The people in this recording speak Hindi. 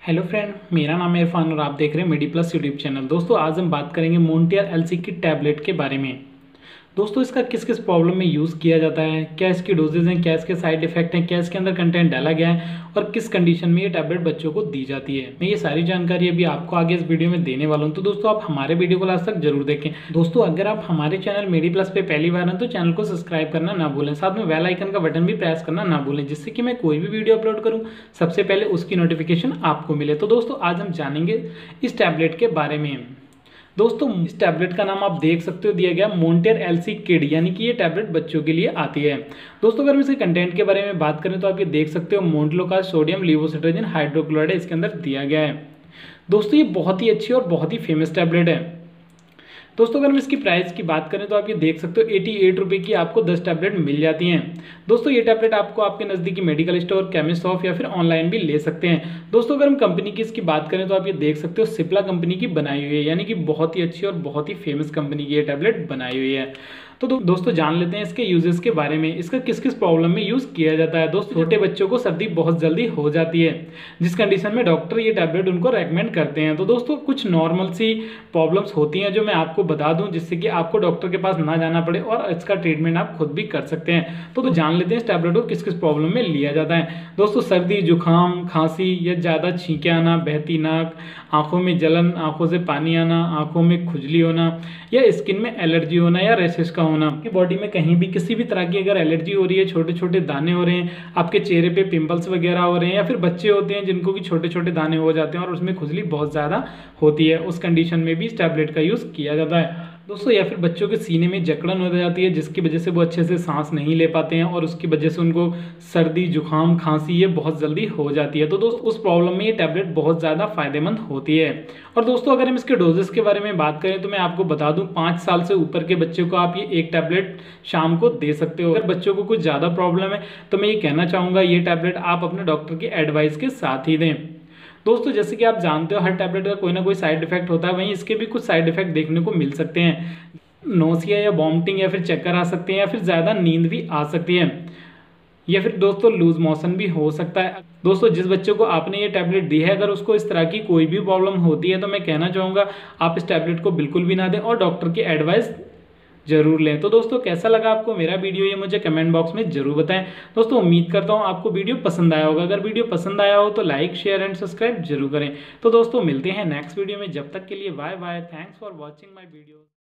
हेलो फ्रेंड, मेरा नाम है इरफान और आप देख रहे हैं मेडी प्लस यूट्यूब चैनल। दोस्तों आज हम बात करेंगे मोंटियर एलसी की टैबलेट के बारे में। दोस्तों इसका किस किस प्रॉब्लम में यूज़ किया जाता है, क्या इसकी डोजेज हैं, क्या इसके साइड इफेक्ट हैं, क्या इसके अंदर कंटेंट डाला गया है और किस कंडीशन में ये टैबलेट बच्चों को दी जाती है, मैं ये सारी जानकारी अभी आपको आगे इस वीडियो में देने वाला हूँ। तो दोस्तों आप हमारे वीडियो को लास्ट तक जरूर देखें। दोस्तों अगर आप हमारे चैनल मेडी प्लस पे पहली बार हैं तो चैनल को सब्सक्राइब करना ना भूलें, साथ में बेल आइकन का बटन भी प्रेस करना ना भूलें, जिससे कि मैं कोई भी वीडियो अपलोड करूँ सबसे पहले उसकी नोटिफिकेशन आपको मिले। तो दोस्तों आज हम जानेंगे इस टैबलेट के बारे में। दोस्तों इस टैबलेट का नाम आप देख सकते हो दिया गया मोंटियर एलसी किड, यानी कि ये टैबलेट बच्चों के लिए आती है। दोस्तों अगर हम इसके कंटेंट के बारे में बात करें तो आप ये देख सकते हो मोंटलो का सोडियम लिवोसिट्राजिन हाइड्रोक्लोराइड इसके अंदर दिया गया है। दोस्तों ये बहुत ही अच्छी और बहुत ही फेमस टैबलेट है। दोस्तों अगर हम इसकी प्राइस की बात करें तो आप ये देख सकते हो 88 रुपये की आपको 10 टैबलेट मिल जाती हैं। दोस्तों ये टैबलेट आपको आपके नज़दीकी मेडिकल स्टोर, केमिस्ट शॉप या फिर ऑनलाइन भी ले सकते हैं। दोस्तों अगर हम कंपनी की इसकी बात करें तो आप ये देख सकते हो सिप्ला कंपनी की बनाई हुई है, यानी कि बहुत ही अच्छी और बहुत ही फेमस कंपनी की ये टैबलेट बनाई हुई है। तो दोस्तों जान लेते हैं इसके यूजेस के बारे में, इसका किस किस प्रॉब्लम में यूज़ किया जाता है। दोस्तों छोटे बच्चों को सर्दी बहुत जल्दी हो जाती है, जिस कंडीशन में डॉक्टर ये टैबलेट उनको रेकमेंड करते हैं। तो दोस्तों कुछ नॉर्मल सी प्रॉब्लम्स होती हैं जो मैं आपको बता दूं, जिससे कि आपको डॉक्टर के पास ना जाना पड़े और इसका ट्रीटमेंट आप खुद भी कर सकते हैं। तो जान लेते हैं इस टैबलेट को किस किस प्रॉब्लम में लिया जाता है। दोस्तों सर्दी, जुकाम, खांसी या ज़्यादा छींके आना, बहती नाक, आंखों में जलन, आंखों से पानी आना, आंखों में खुजली होना या स्किन में एलर्जी होना या रैशेस का होना, आपकी बॉडी में कहीं भी किसी भी तरह की अगर एलर्जी हो रही है, छोटे छोटे दाने हो रहे हैं, आपके चेहरे पे पिंपल्स वगैरह हो रहे हैं, या फिर बच्चे होते हैं जिनको कि छोटे छोटे दाने हो जाते हैं और उसमें खुजली बहुत ज़्यादा होती है, उस कंडीशन में भी इस टैबलेट का यूज़ किया जाता है। दोस्तों या फिर बच्चों के सीने में जकड़न हो जाती है जिसकी वजह से वो अच्छे से सांस नहीं ले पाते हैं और उसकी वजह से उनको सर्दी, जुकाम, खांसी ये बहुत जल्दी हो जाती है। तो दोस्तों उस प्रॉब्लम में ये टैबलेट बहुत ज़्यादा फायदेमंद होती है। और दोस्तों अगर हम इसके डोजेस के बारे में बात करें तो मैं आपको बता दूं 5 साल से ऊपर के बच्चों को आप ये एक टैबलेट शाम को दे सकते हो। अगर बच्चों को कुछ ज़्यादा प्रॉब्लम है तो मैं ये कहना चाहूँगा ये टैबलेट आप अपने डॉक्टर की एडवाइस के साथ ही दें। दोस्तों जैसे कि आप जानते हो हर टैबलेट का कोई ना कोई साइड इफेक्ट होता है, वहीं इसके भी कुछ साइड इफेक्ट देखने को मिल सकते हैं। नोसिया या वॉमिटिंग या फिर चक्कर आ सकते हैं या फिर ज़्यादा नींद भी आ सकती है या फिर दोस्तों लूज मोशन भी हो सकता है। दोस्तों जिस बच्चे को आपने ये टैबलेट दी है अगर उसको इस तरह की कोई भी प्रॉब्लम होती है तो मैं कहना चाहूँगा आप इस टैबलेट को बिल्कुल भी ना दें और डॉक्टर की एडवाइस जरूर लें। तो दोस्तों कैसा लगा आपको मेरा वीडियो ये मुझे कमेंट बॉक्स में जरूर बताएं। दोस्तों उम्मीद करता हूँ आपको वीडियो पसंद आया होगा। अगर वीडियो पसंद आया हो तो लाइक, शेयर एंड सब्सक्राइब जरूर करें। तो दोस्तों मिलते हैं नेक्स्ट वीडियो में, जब तक के लिए bye bye. Thanks for watching my video.